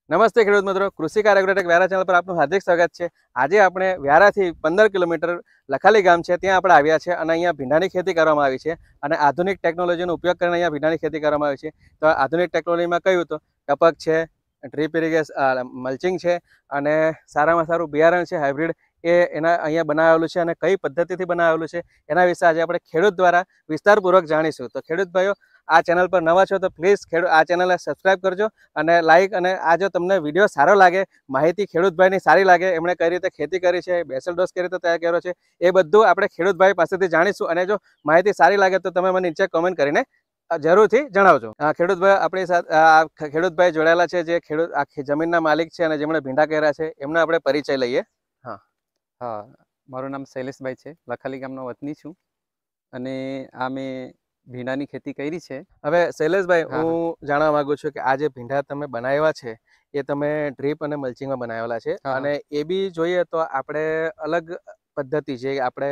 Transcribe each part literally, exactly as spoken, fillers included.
નમસ્તે ખેડૂત મિત્રો, કૃષિ કાર્યક્રમ વ્યારા ચેનલ પર આપનું હાર્દિક સ્વાગત છે। આજે આપણે વ્યારાથી પંદર કિલોમીટર લખાલી ગામ છે ત્યાં આપણે આવ્યા છે અને અહીંયા ભીંડાની ખેતી કરવામાં આવી છે અને આધુનિક ટેકનોલોજીનો ઉપયોગ કરીને અહીંયા ભીંડાની ખેતી કરવામાં આવી છે। તો આધુનિક ટેકનોલોજીમાં કયું તો ટપક છે, ડ્રીપ ઇરિગેશન, મલ્ચિંગ છે અને સારામાં સારું બિયારણ છે હાઇબ્રિડ એ એના અહીંયા બનાવેલું છે અને કઈ પદ્ધતિથી બનાવેલું છે એના વિશે આજે આપણે ખેડૂત દ્વારા વિસ્તારપૂર્વક જાણીશું। તો ખેડૂત ભાઈઓ, આ ચેનલ પર નવા છો તો પ્લીઝ ખેડૂત આ ચેનલને સબસ્ક્રાઇબ કરજો અને લાઇક, અને આ જો તમને વિડીયો સારો લાગે, માહિતી ખેડૂતભાઈની સારી લાગે, એમણે કઈ રીતે ખેતી કરી છે, બેસલ ડોઝ કઈ રીતે તૈયાર કર્યો છે, એ બધું આપણે ખેડૂતભાઈ પાસેથી જાણીશું। અને જો માહિતી સારી લાગે તો તમે મને નીચે કોમેન્ટ કરીને જરૂરથી જણાવજો। ખેડૂતભાઈ આપણી સાથે ખેડૂતભાઈ જોડાયેલા છે, જે ખેડૂત આખી જમીનના માલિક છે અને જેમણે ભીંડા કર્યા છે, એમનો આપણે પરિચય લઈએ। હા હા મારું નામ શૈલેષભાઈ છે, લખાલી ગામનો વતની છું અને આ મેં ભીંડાની ખેતી કરી છે। હવે શૈલેષભાઈ, હું જાણવા માંગુ છું કે આ જે ભીંડા તમે બનાવ્યા છે એ તમે ડ્રીપ અને મલ્ચિંગમાં બનાવેલા છે અને એ બી જોઈએ તો આપણે અલગ પદ્ધતિ છે, આપણે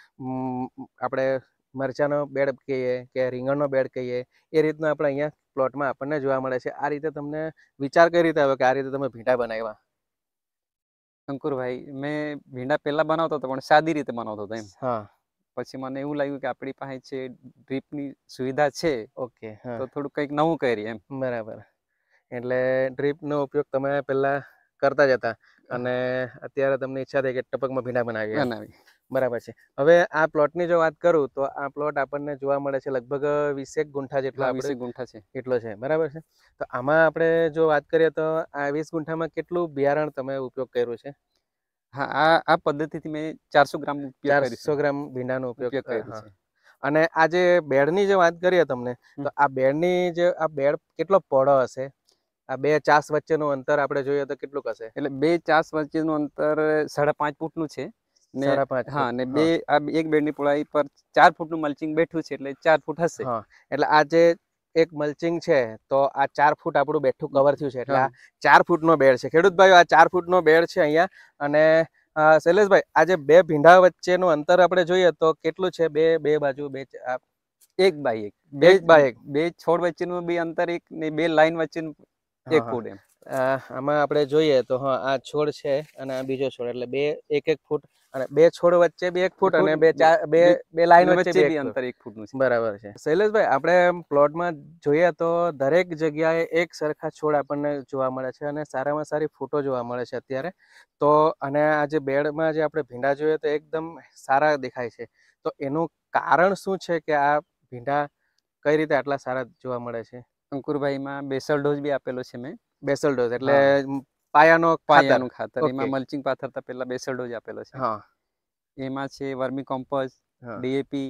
આપણે મરચાનો બેડ કહીએ કે રીંગણનો બેડ કહીએ, એ રીતના આપણે અહીંયા પ્લોટમાં આપણને જોવા મળે છે। આ રીતે તમને વિચાર કઈ રીતે આવ્યો કે આ રીતે તમે ભીંડા બનાવ્યા? અંકુરભાઈ, મેં ભીંડા પહેલા બનાવતો હતો પણ સાદી રીતે બનાવતો હતો એમ। હા, પછી મને એવું લાગ્યું કે આપણી પાસે છે ડ્રીપની સુવિધા છે, ઓકે, તો થોડું કંઈક નવું કરીએ એમ। બરાબર, એટલે ડ્રીપનો ઉપયોગ તમે પહેલા કરતા જ હતા અને અત્યારે તમને ઈચ્છા થઈ કે ટપકમાં ભીંડા બનાવીએ બનાવી બરાબર છે। હવે આ પ્લોટની જો વાત કરું તો આ પ્લોટ આપણને જોવા મળે છે લગભગ વીસેક ગુંઠા જેટલો, વીસેક ગુંઠા છે એટલો છે, બરાબર છે। તો આમાં આપણે જો વાત કરીએ તો આ વીસ ગુંઠામાં કેટલું બિયારણ તમે ઉપયોગ કર્યું છે? હા, આ આ પદ્ધતિથી મેં ચારસો ગ્રામ ચારસો ગ્રામ ભીંડાનો ઉપયોગ કર્યો છે। અને આ જે બેડની જે વાત કરીએ તમને, તો આ બેડની જે આ બેડ કેટલો પહોળો હશે? આ બે ચાસ વચ્ચેનું અંતર આપણે જોઈએ તો કેટલું હશે? એટલે બે ચાસ વચ્ચેનું અંતર સાડા પાંચ ફૂટનું છે ને, હા, ને બે આ એક બેડની પહોળાઈ પર ચાર ફૂટનું મલ્ચિંગ બેઠું છે એટલે ચાર ફૂટ હશે। હા, એટલે આ જે એક મલ્ચિંગ છે તો આ ચાર ફૂટ આપણું બેઠું કવર થયું છે, એટલે આ ચાર ફૂટનો બેડ છે। ખેડૂત ભાઈઓ, આ ચાર ફૂટનો બેડ છે અહીંયા। અને શૈલેષભાઈ, આ જે બે ભીંડા વચ્ચેનું અંતર આપણે જોઈએ તો કેટલું છે? બે બે બાજુ બે એક બાય એક, બે બાય એક, બે છોડ વચ્ચેનું બી અંતર એક ને બે લાઈન વચ્ચેનું એક ફૂટ એમ। આમાં આપણે જોઈએ તો હા, આ છોડ છે અને આ બીજો છોડ, એટલે બે એક એક ફૂટ, અને બે છોડ વચ્ચે બી એક ફૂટ અને બે ચાર બે બે લાઈન વચ્ચે બી અંતર એક ફૂટનું છે, બરાબર છે। શૈલેષભાઈ, આપણે પ્લોટમાં જોઈએ તો દરેક જગ્યાએ એક સરખા છોડ આપણને જોવા મળે છે અને સારામાં સારી ફોટો જોવા મળે છે અત્યારે તો। અને આ જે બેડમાં જે આપણે ભીંડા જોઈએ તો એકદમ સારા દેખાય છે, તો એનું કારણ શું છે કે આ ભીંડા કઈ રીતે આટલા સારા જોવા મળે છે? અંકુરભાઈમાં બેસલ ડોઝ બી આપેલો છે મેં। બેસલ ડોઝ એટલે પાયાનો પાયાનું ખાતર, એમાં મલ્ચિંગ પાથરતા પહેલા બેસલ ડોઝ આપેલો છે। હા, એમાં છે વર્મી કોમ્પોસ્ટ, ડીએપી,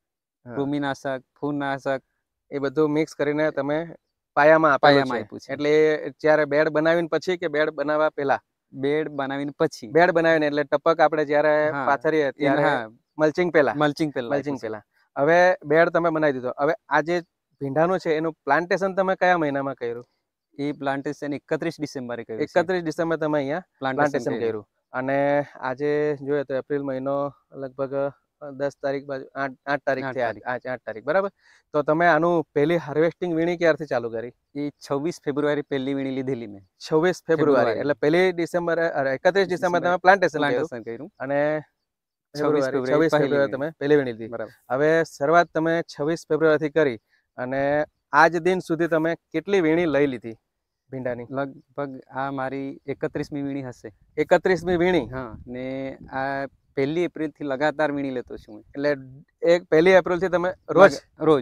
કૃમિનાશક, ફૂગનાશક, એ બધું મિક્સ કરીને તમે પાયામાં આપેલું છે। એટલે જ્યારે બેડ બનાવીને પછી કે બેડ બનાવવા પહેલા? બેડ બનાવીને પછી। બેડ બનાવીને એટલે ટપક આપણે જ્યારે પાથરીએ ત્યારે મલ્ચિંગ પહેલા, મલ્ચિંગ પહેલા મલ્ચિંગ પહેલા હવે બેડ તમે બનાવી દીધો। હવે આ જે ભીંડાનું છે એનું પ્લાન્ટેશન તમે કયા મહિનામાં કર્યું? એ પ્લાન્ટેશન એકત્રીસ ડિસેમ્બરે કર્યું। એકત્રીસ ડિસેમ્બર તમે અહીંયા પ્લાન્ટેશન કર્યું અને આજે જોઈએ તો એપ્રિલ મહિનો લગભગ દસ તારીખ બાજુ, આઠ આઠ તારીખ થી આઠ તારીખ, બરાબર। તો તમે આનું પહેલી હાર્વેસ્ટિંગ વીણી ક્યારથી ચાલુ કરી? એ છવ્વીસ ફેબ્રુઆરી પહેલી વીણી લીધેલી મેં। છવ્વીસ ફેબ્રુઆરી એટલે પહેલી ડિસેમ્બર, એકત્રીસ ડિસેમ્બર તમે પ્લાન્ટેશન કર્યું અને ફેબ્રુઆરી છવ્વીસ ફેબ્રુઆરી તમે પહેલી વીણી લીધી। હવે શરૂઆત તમે છવ્વીસ ફેબ્રુઆરીથી કરી અને આજ દિન સુધી તમે કેટલી વીણી લઈ લીધી ભીંડાની? લગભગ આ મારી એકત્રીસમી વીણી હશે। એકત્રીસમી વીણી? હા, ને આ પહેલી એપ્રિલ થી લગાતાર વીણી લેતો છું, એટલે એક પહેલી એપ્રિલ થી તમે રોજ રોજ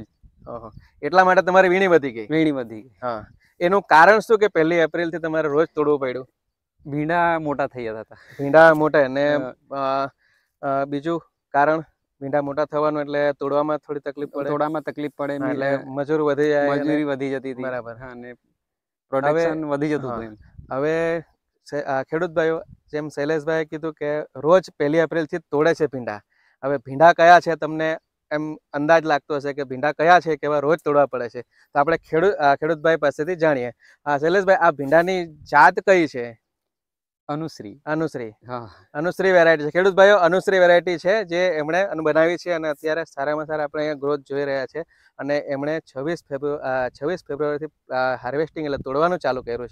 એટલા માટે તમારી વીણી વધી ગઈ? વીણી વધી ગઈ। હા, એનું કારણ શું કે પહેલી એપ્રિલ થી તમારે રોજ તોડવું પડ્યું? ભીંડા મોટા થઈ જતા હતા। ભીંડા મોટા, અને બીજું કારણ ભીંડા મોટા થવાનું એટલે તોડવામાં થોડી તકલીફ પડે? તોડવામાં તકલીફ પડે એટલે મજૂર વધી જાય, મજૂરી વધી જતી હતી, બરાબર, અને પ્રોડક્શન વધી જતું હતું। હવે ખેડૂત ભાઈઓ, જેમ શૈલેષભાઈએ કીધું કે રોજ પહેલી એપ્રિલ થી તોડે છે ભીંડા। હવે ભીંડા કયા છે તમને એમ અંદાજ લાગતો હશે કે ભીંડા કયા છે કેવા રોજ તોડવા પડે છે, તો આપણે ખેડૂત ખેડૂતભાઈ પાસેથી જાણીએ। હા શૈલેષભાઈ, આ ભીંડાની જાત કઈ છે? અનુશ્રી। અનુશ્રી, હા, અનુશ્રી વેરાયટી છે ખેડૂત ભાઈઓ, અનુશ્રી વેરાયટી છે જે એમણે બનાવી છે અને અત્યારે સારામાં સારા આપણે અહીંયા ગ્રોથ જોઈ રહ્યા છે। અને એમણે છવ્વીસ ફેબ્રુઆરી છવ્વીસ ફેબ્રુઆરીથી હાર્વેસ્ટિંગ એટલે તોડવાનું ચાલુ કર્યું છે।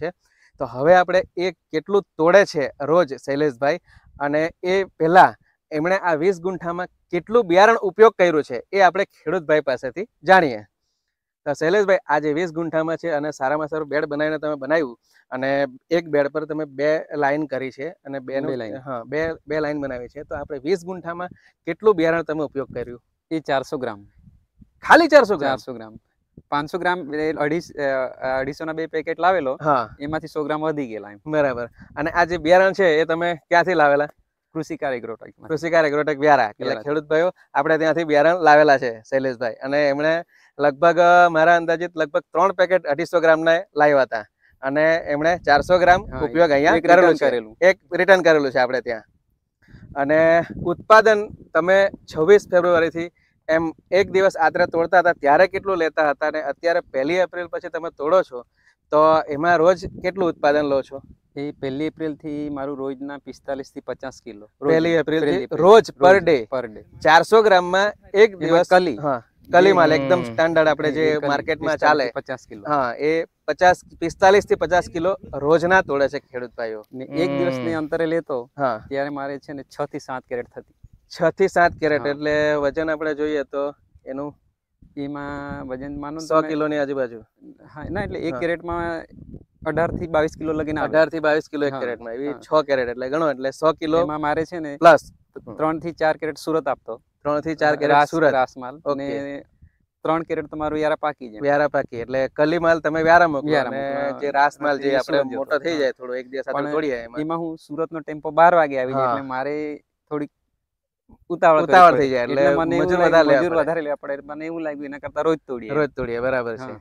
તો હવે આપણે એ કેટલું તોડે છે રોજ શૈલેષભાઈ, અને એ પહેલા એમણે આ વીસ ગુંઠામાં કેટલું બિયારણ ઉપયોગ કર્યું છે એ આપણે ખેડૂતભાઈ પાસેથી જાણીએ. તો શૈલેષભાઈ, આ જે વીસ ગુંઠામાં છે અને સારામાં સારું બેડ બનાવીને તમે બનાવ્યું, અને એક બેડ પર તમે બે લાઈન કરી છે અને બે હા બે બે લાઈન બનાવી છે, તો આપણે વીસ ગુંઠામાં કેટલું બિયારણ તમે ઉપયોગ કર્યું? એ ચારસો ગ્રામ. ખાલી ચારસો ગ્રામ? ચારસો ગ્રામ. પાંચસો ગ્રામ અઢી અઢીસો ના બે પેકેટ લાવેલો, હા, એમાંથી સો ગ્રામ વધી ગયેલા. બરાબર. અને આ જે બિયારણ છે એ તમે ક્યાંથી લાવેલા? કૃષિકાર એગ્રોટેક. કૃષિકાર એગ્રોટેક વ્યારા. એટલે ખેડૂત ભાઈઓ આપણે ત્યાંથી બિયારણ લાવેલા છે શૈલેષભાઈ, અને એમણે લગભગ મારા અંદાજિત લગભગ ત્રણ પેકેટ અઢીસો ગ્રામ ના લાવ્યા હતા, અને એમણે ચારસો ગ્રામ ઉપયોગ અહીંયા કરેલું છે, એક રિટર્ન કરેલું છે આપણે ત્યાં. અને ઉત્પાદન તમે છવ્વીસ ફેબ્રુઆરી થી એમ એક દિવસ આત્રે તોડતા હતા ત્યારે કેટલું લેતા હતા, અને અત્યારે પહેલી એપ્રિલ પછી તમે તોડો છો તો એમાં રોજ કેટલું ઉત્પાદન લો છો? એ પહેલી એપ્રિલ થી મારું રોજના પિસ્તાલીસ થી પચાસ કિલો. પહેલી એપ્રિલ થી રોજ પર ડે પર ડે ચારસો ગ્રામ માં એક દિવસ કલી. હા, કલી માલ એકદમ સ્ટાન્ડર્ડ આપણે જે માર્કેટમાં ચાલે પચાસ કિલો. હા, એ પચાસ પિસ્તાલીસ થી પચાસ કિલો રોજના તોડે છે ખેડૂત ભાઈઓ. એક દિવસની અંતરે લેતો હા, ત્યારે મારે છે ને છ થી સાત કેરેટ થતી. છ થી સાત કેરેટ એટલે વજન આપણે જોઈએ તો એનું એમાં વજન માનો સો કિલો ની આજુબાજુ. હા, ના એટલે એક કેરેટમાં અઢાર થી બાવીસ કિલો લગીને અઢાર થી બાવીસ કિલો એક કેરેટમાં, એવી છ કેરેટ એટલે ગણો એટલે સો કિલો. એમાં મારે છે ને પ્લસ ત્રણ થી ચાર કેરેટ સુરત આપતો. ત્રણ થી ચાર કેરેટ સુરત રાસમાલ, અને ત્રણ કેરેટ તમારું વ્યારા પાકી જાય. વ્યારા પાકી એટલે કલી માલ તમે વ્યારા મોકલો, અને જે રાસમાલ જે આપણે મોટો થઈ જાય થોડો એક દિવસ આપણે તોડીએ, એમાં હું સુરત નો ટેમ્પો બાર વાગે આવી જાય એટલે મારે થોડીક ઉતાવળ ઉતાવળ થઈ જાય એટલે મને મજૂર વધારે મજૂર વધારે લેવા પડે. મને એવું લાગ્યું એના કરતા રોજ તોડીએ. રોજ તોડીએ, બરાબર છે.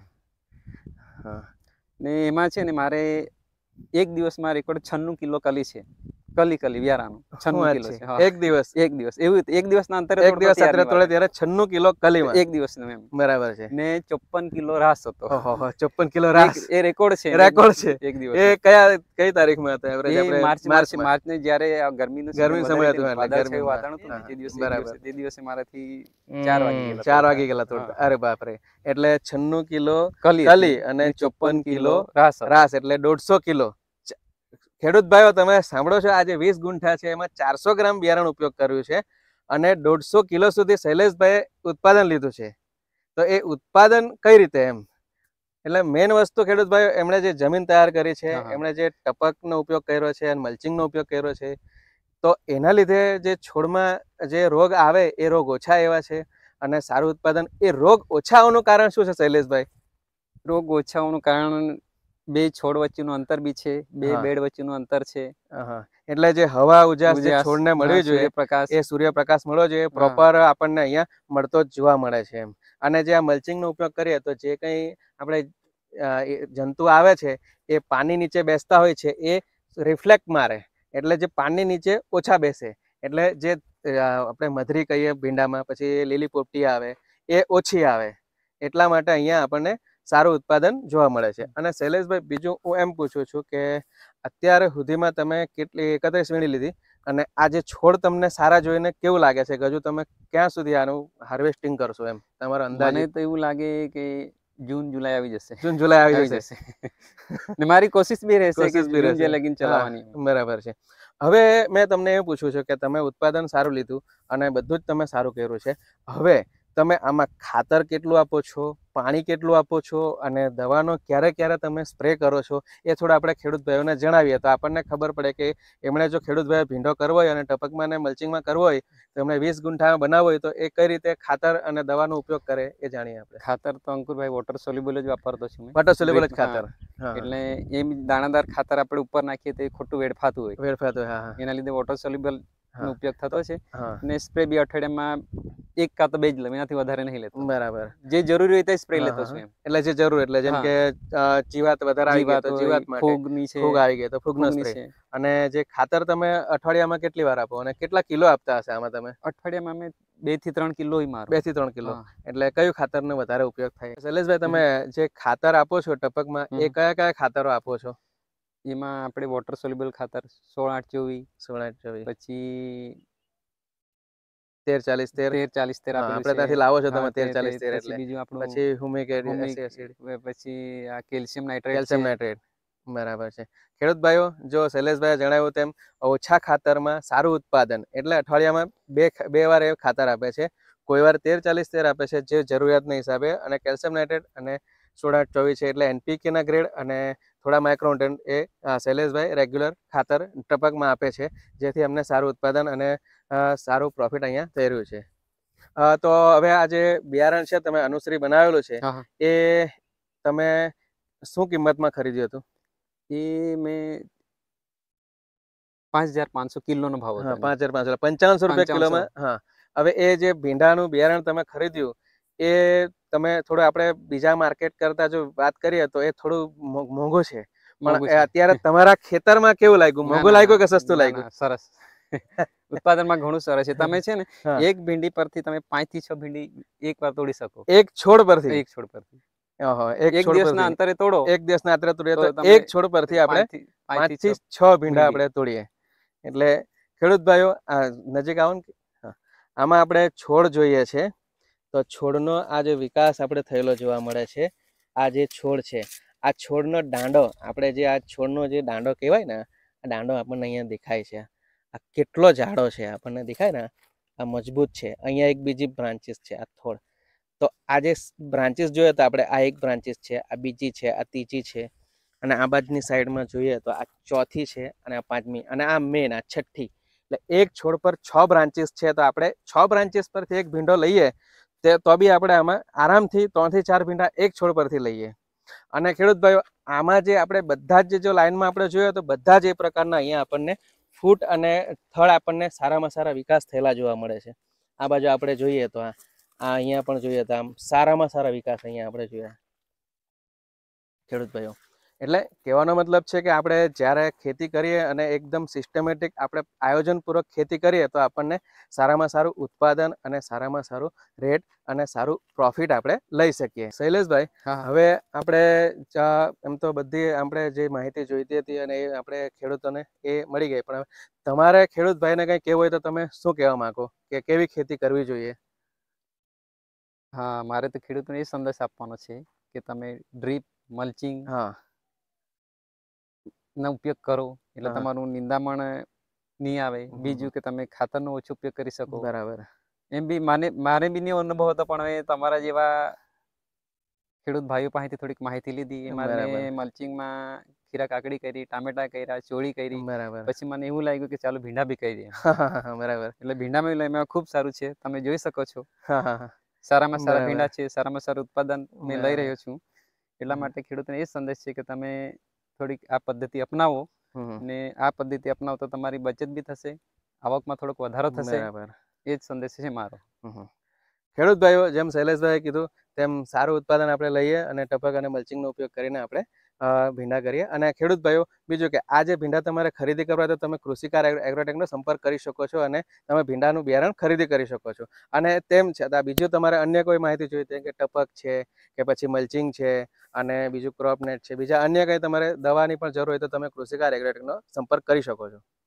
હા, ને એમાં છે ને મારે એક દિવસમાં રેકોર્ડ છન્નું કિલો કલી છે. કલી કલી વ્યારાનું છન્નું કિલો છે એક દિવસ. એક દિવસ એવું એક દિવસના અંતરે એક દિવસ અંતરે તોડે ત્યારે છન્નું કિલો કલીમાં એક દિવસનું એમ. બરાબર છે. ને ચોપન કિલો રાસ હતો. ઓહો, ચોપન કિલો રાસ. એ રેકોર્ડ છે. રેકોર્ડ છે એક દિવસ. એ કયા કઈ તારીખમાં હતો? એવરેજ આપણે માર્ચ માર્ચ માર્ચ ને જ્યારે ગરમીનું ગરમી સમય હતો એટલે ગરમી વાતાવરણ હતું તે દિવસે બરાબર તે દિવસે મારાથી ચાર વાગી ગયેલા. ચાર વાગી ગયેલા તોડતા. અરે બાપ રે. એટલે છન્નું કિલો કલી અને ચોપન કિલો રાસ રાસ એટલે દોઢસો કિલો. ખેડૂત ભાઈઓ, તમે સાંભળો છો, આજે વીસ ગુંઠા છે એમાં ચારસો ગ્રામ બિયારણ ઉપયોગ કર્યું છે અને દોઢસો કિલો સુધી શૈલેષભાઈ ઉત્પાદન લીધું છે. તો એ ઉત્પાદન કઈ રીતે એમ? એટલે મેઇન વસ્તુ ખેડૂત ભાઈઓ, એમણે જે જમીન તૈયાર કરી છે, એમણે જે ટપકનો ઉપયોગ કર્યો છે અને મલ્ચિંગનો ઉપયોગ કર્યો છે, તો એના લીધે જે છોડમાં જે રોગ આવે એ રોગ ઓછા એવા છે, અને સારું ઉત્પાદન. એ રોગ ઓછા આવવાનું કારણ શું છે શૈલેષભાઈ? રોગ ઓછા આવવાનું કારણ બે છોડ વચ્ચેનું અંતર બી છે, બે બેડ વચ્ચેનું અંતર છે. એટલે જે હવા ઉજાસ જે છોડને મળવી જોઈએ, પ્રકાશ એ સૂર્યપ્રકાશ મળવો જોઈએ પ્રોપર, આપણને અહીંયા મળતો જ જોવા મળે છે એમ. અને જે આ મલ્ચિંગનો ઉપયોગ કરીએ તો જે કંઈ આપણે જંતુ આવે છે એ પાણી નીચે બેસતા હોય છે, એ રિફ્લેક્ટ મારે, એટલે જે પાણી નીચે ઓછા બેસે, એટલે જે આપણે મધરી કહીએ ભીંડામાં, પછી લીલી પોપટી આવે એ ઓછી આવે. એટલા માટે અહીંયા આપણને સારું ઉત્પાદન જોવા મળે છે. અને શૈલેષભાઈ, બીજું હું એમ પૂછું છું કે અત્યારે સુધીમાં તમે કેટલી એકત્રીસ વીણી લીધી, અને આ જે છોડ તમને સારા જોઈને કેવું લાગે છે કે હજુ તમે ક્યાં સુધી આનું હાર્વેસ્ટિંગ કરશો એમ તમારો અંદાજ? મને તો એવું લાગે કે જૂન જુલાઈ આવી જશે. જૂન જુલાઈ આવી જશે. ને મારી કોશિશ બી રહેશે કે જૂન જે લગીન ચલાવવાની. બરાબર છે. હવે મેં તમને એ પૂછ્યું છે કે તમે ઉત્પાદન સારું લીધું અને બધું જ તમે સારું કર્યું છે. હવે તમે આમાં ખાતર કેટલું આપો છો, પાણી કેટલું આપો છો, અને દવાનો ક્યારે ક્યારે તમે સ્પ્રે કરો છો, એ થોડા આપણે ખેડૂત ભાઈઓને જણાવીએ તો આપણને ખબર પડે કે એમણે જો ખેડૂત ભાઈ ભીંડો કરવો હોય અને ટપકમાં ને મલ્ચિંગમાં કરવો હોય, તો એમણે વીસ ગુંઠામાં બનાવવો હોય તો એ કઈ રીતે ખાતર અને દવાનો ઉપયોગ કરે એ જાણીએ આપણે. ખાતર તો અંકુરભાઈ વોટર સોલ્યુબલ જ વાપરતો છું. વોટર સોલ્યુબલ જ ખાતર. એટલે એમ દાણાદાર ખાતર આપણે ઉપર નાખીએ તો એ ખોટું વેડફાતું હોય. વેડફાતું હોય, હા. એના લીધે વોટર સોલ્યુબલ નો ઉપયોગ થતો છે. ને સ્પ્રે બી અઠવાડિયામાં એક કાં તો બે જ લઉં, એનાથી વધારે નહીં લેતો. બરાબર. જે જરૂરી હોય તે સ્પ્રે લેતો છું એમ. એટલે જે જરૂર, એટલે જેમ કે જીવાત વધારે આવી ગઈ તો જીવાત માટે, ફૂગની છે, ફૂગ આવી ગઈ તો ફૂગનો સ્પ્રે. અને જે ખાતર તમે અઠવાડિયામાં કેટલી વાર આપો અને કેટલા કિલો આપતા હશે આમાં તમે? અઠવાડિયામાં અમે બે થી ત્રણ કિલો મારો. બે થી ત્રણ કિલો. એટલે કયું ખાતરનો વધારે ઉપયોગ થાય? શૈલેષભાઈ, તમે જે ખાતર આપો છો ટપકમાં, એ કયા કયા ખાતરો આપો છો? એમાં આપણે વોટર સોલ્યુબલ ખાતર સોળ આઠ ચોવીસ, સોળ આઠ ચોવીસ, પછી તેર ચાલીસ તેર, તેર ચાલીસ તેર આપણે ત્યાંથી લાવો છો તમે તેર ચાલીસ તેર, એટલે બીજું આપણું પછી હ્યુમિક એસિડ, પછી આ કેલ્શિયમ નાઇટ્રેટ, કેલ્શિયમ નાઇટ્રેટ, બરાબર છે ખેડૂત ભાઈઓ, જો શૈલેષભાઈએ જણાવ્યું તેમ ઓછા ખાતરમાં સારું ઉત્પાદન એટલે અઠવાડિયામાં બે બે વાર એ ખાતર આપે છે. કોઈ વાર તેર ચાલીસ તેર આપે છે જે જરૂરિયાતના હિસાબે, અને કેલ્શિયમ નાઇટ્રેટ અને સોળ આઠ ચોવીસ છે એટલે એનપીકે ના ગ્રેડ અને થોડા માઇક્રોન્યુટ્રન એ શૈલેષભાઈ રેગ્યુલર ખાતર ટપકમાં આપે છે, જેથી અમને સારું ઉત્પાદન અને સારું પ્રોફિટ અહીંયા થઈ રહ્યું છે. તો હવે આ જે બિયારણ છે તમે અનુશ્રી બનાવેલું છે એ તમે શું કિંમતમાં ખરીદ્યું હતું? એ મેં પાંચ હજાર પાંચસો કિલો નો ભાવ હતો. પાંચ હજાર પાંચસો પંચાવનસો રૂપિયા કિલોમાં. હા, હવે એ જે ભીંડાનું બિયારણ તમે ખરીદ્યું એ તમે થોડું આપણે બીજા માર્કેટ કરતા જો વાત કરીએ તો એ થોડું મોંઘું છે, પણ અત્યારે તમારા ખેતરમાં કેવું લાગ્યું? મોંઘું લાગ્યું કે સસ્તું લાગ્યું? સરસ, ઉત્પાદનમાં ઘણું સરસ છે. તમે છે ને એક ભીંડી પરથી તમે પાંચ થી છ ભીંડી એક વાર તોડી શકો. એક છોડ પરથી? એક છોડ પરથી. એક દિવસના અંતરે તોડો, એક દિવસના અંતરે તોડીએ તો એક છોડ પરથી આપણે પાંચ થી છ ભીંડા આપણે તોડીએ. એટલે ખેડૂત ભાઈઓ નજીક આવો ને, આમાં આપણે છોડ જોઈએ છે તો છોડનો આ જે વિકાસ આપણે થયેલો જોવા મળે છે. આ જે છોડ છે, આ છોડનો દાંડો, આપણે જે આ છોડનો જે દાંડો કહેવાય ને, આ દાંડો આપણને અહીંયા દેખાય છે. આ કેટલો જાડો છે આપણને દેખાય ને, આ મજબૂત છે. અહીંયા એક બીજી બ્રાન્ચીસ છે, આ થોડ. તો આ જે બ્રાન્ચીસ જોઈએ તો આપણે આ એક બ્રાન્ચીસ છે, આ બીજી છે, આ ત્રીજી છે, અને આ બાજુની સાઈડમાં જોઈએ તો આ ચોથી છે, અને આ પાંચમી, અને આ મેન આ છઠ્ઠી. એટલે એક છોડ પર છ બ્રાન્ચીસ છે, તો આપણે છ બ્રાન્ચીસ પરથી એક ભીંડો લઈએ તે તો બી આપણે આમાં આરામથી ત્રણ થી ચાર ભીંડા એક છોડ પરથી લઈએ. અને ખેડૂત ભાઈઓ, આમાં જે આપણે બધા જ જો લાઈનમાં આપણે જોઈએ તો બધા જ એ પ્રકારના અહીંયા આપણને ફૂટ અને થળ આપણને સારામાં સારા વિકાસ થયેલા જોવા મળે છે. આ બાજુ આપણે જોઈએ તો આ આ અહીંયા પણ જોઈએ તો આમ સારામાં સારા વિકાસ અહીંયા આપણે જોયા ખેડૂત ભાઈઓ. એટલે કહેવાનો મતલબ છે કે આપણે જ્યારે ખેતી કરીએ અને એકદમ સિસ્ટમેટિક આપણે આયોજનપૂર્વક ખેતી કરીએ તો આપણને સારામાં સારું ઉત્પાદન અને સારામાં સારું રેટ અને સારું પ્રોફિટ આપણે લઈ શકીએ. શૈલેષભાઈ, હવે આપણે એમ તો બધી આપણે જે માહિતી જોઈતી હતી અને એ આપણે ખેડૂતોને એ મળી ગઈ, પણ તમારે ખેડૂત ભાઈને કંઈ કહેવું હોય તો તમે શું કહેવા માંગો કે કેવી ખેતી કરવી જોઈએ? હા, મારે તો ખેડૂતોને એ સંદેશ આપવાનો છે કે તમે ડ્રીપ મલ્ચિંગ હા નો ઉપયોગ કરો એટલે તમારું નિંદામણ નહીં આવે. બીજું કે તમે ખાતરનો ઓછો ઉપયોગ કરી શકો. બરાબર. એમ બી માને મારે બી નહીં અનુભવ હતો, પણ હવે તમારા જેવા ખેડૂત ભાઈઓ પાસેથી થોડીક માહિતી લીધી. એમાં મેં મલ્ચિંગમાં ખીરા કાકડી કરી, ટામેટા કર્યા, ચોળી કરી. બરાબર. પછી મને એવું લાગ્યું કે ચાલો ભીંડા બી કરી દઈએ. બરાબર. એટલે ભીંડામાં એમાં ખૂબ સારું છે, તમે જોઈ શકો છો. સારામાં સારા ભીંડા છે, સારામાં સારું ઉત્પાદન મેં લઈ રહ્યો છું. એટલા માટે ખેડૂતોને એ સંદેશ છે કે તમે થોડીક આ પદ્ધતિ અપનાવો, ને આ પદ્ધતિ અપનાવો તો તમારી બચત બી થશે, આવકમાં થોડોક વધારો થશે. એ જ સંદેશ છે મારો. ખેડૂત ભાઈઓ, જેમ શૈલેષભાઈએ કીધું તેમ સારું ઉત્પાદન આપણે લઈએ અને ટપક અને મલ્ચિંગનો ઉપયોગ કરીને આપણે ભીંડા કરીએ. અને ખેડૂત ભાઈઓ, બીજું કે આ જે ભીંડા તમારે ખરીદી કરવા તો તમે કૃષિકાર એગ્રોટેકનો સંપર્ક કરી શકો છો અને તમે ભીંડાનું બિયારણ ખરીદી કરી શકો છો. અને તેમ છતાં બીજું તમારે અન્ય કોઈ માહિતી જોઈતી કે ટપક છે કે પછી મલ્ચિંગ છે અને બીજું ક્રોપ નેટ છે, બીજા અન્ય કંઈ તમારે દવાની પણ જરૂર હોય તો તમે કૃષિકાર એગ્રોટેકનો સંપર્ક કરી શકો છો.